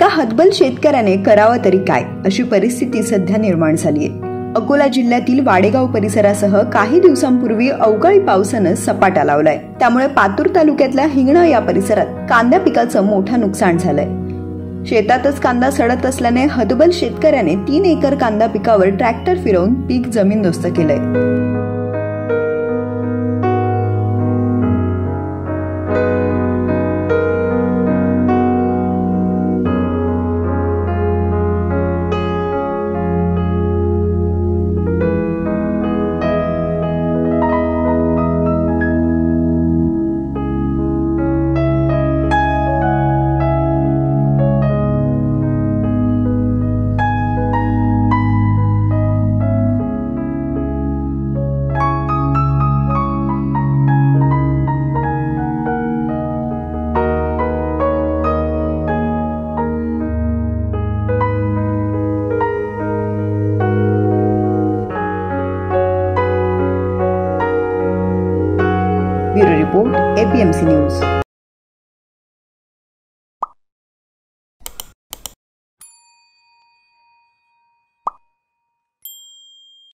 या हतबल शेतकऱ्याने करावं तरी काय अशी परिस्थिती सध्या निर्माण झाली आहे। अकोला जिल्ह्यातील वाडेगाव परिसरासह काही दिवसांपूर्वी अवकाळी पावसानं सपाटा लावलाय। त्यामुळे पातूर तालुक्यातल्या हिंगणा या परिसरात कांदा पिकाचं मोठं नुकसान झालंय। शेतातच कांदा सडत असल्याने हतबल शेतकऱ्याने 3 एकर कांदा पिकावर ट्रॅक्टर फिरवून पीक जमीनदोस्त केलंय। Bureau report APMC news.